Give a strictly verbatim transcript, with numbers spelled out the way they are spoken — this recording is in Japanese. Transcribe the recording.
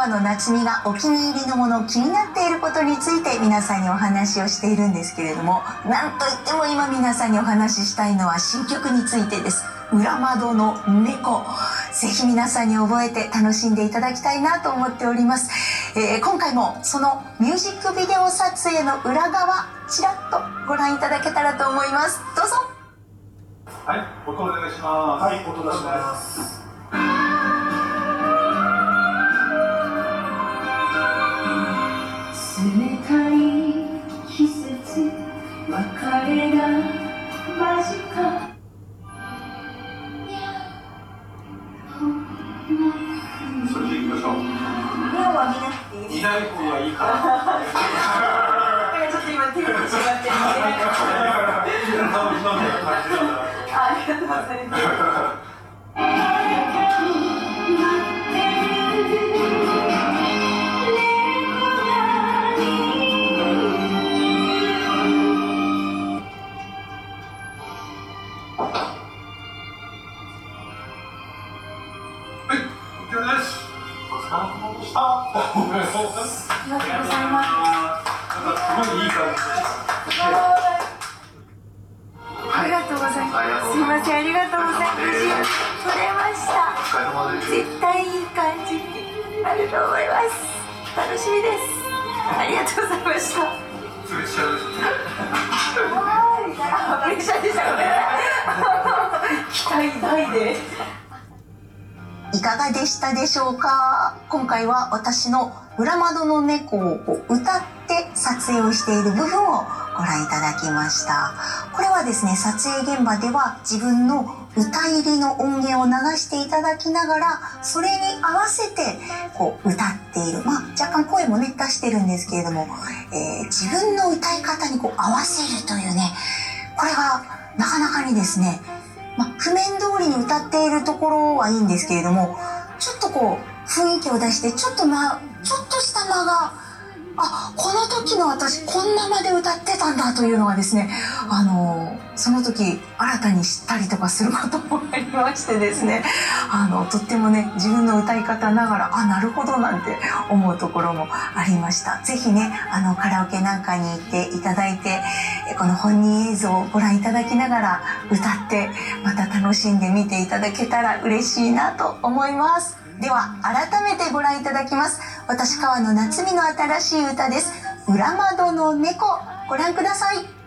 川野夏美がお気に入りのもの、気になっていることについて皆さんにお話をしているんですけれども、なんといっても今皆さんにお話ししたいのは新曲についてです。裏窓の猫、ぜひ皆さんに覚えて楽しんでいただきたいなと思っております。えー、今回もそのミュージックビデオ撮影の裏側、ちらっとご覧いただけたらと思います。どうぞ。 はい、音お願いします。 はい、音出します。 冷たい季節、別れが間近。 それでいきましょう。 目を上げなくていいですいない方がいいかな。 ちょっと今手がしまってるんで。 ありがとうございます。 ありがとうございます。すみません、ありがとうございます。撮れました。絶対いい感じになると思います。楽しみです。ありがとうございました。 プレッシャーです。 プレッシャーでした。ごめんなさい。期待大で。いかがでしたでしょうか。今回は私の裏窓の猫を歌って撮影をしている部分をご覧いただきました。これはですね、撮影現場では自分の歌入りの音源を流していただきながら、それに合わせてこう歌っている。まあ若干声もね出してるんですけれども、えー、自分の歌い方にこう合わせるというね、これがなかなかにですね、まあ、譜面通りに歌っているところはいいんですけれども、ちょっとこう雰囲気を出してちょっと間、ちょっとした間が、あ、この時の私こんな間で歌ってたんだというのがですね、あのその時新たに知ったりとかすることもありましてですね、あのとってもね、自分の歌い方ながら、あ、なるほどなんて思うところもありました。ぜひね、あのカラオケなんかに行っていただいて、この本人映像をご覧いただきながら歌って、また楽しんで見ていただけたら嬉しいなと思います。では改めてご覧いただきます。私川野夏美の新しい歌です。裏窓の猫、ご覧ください。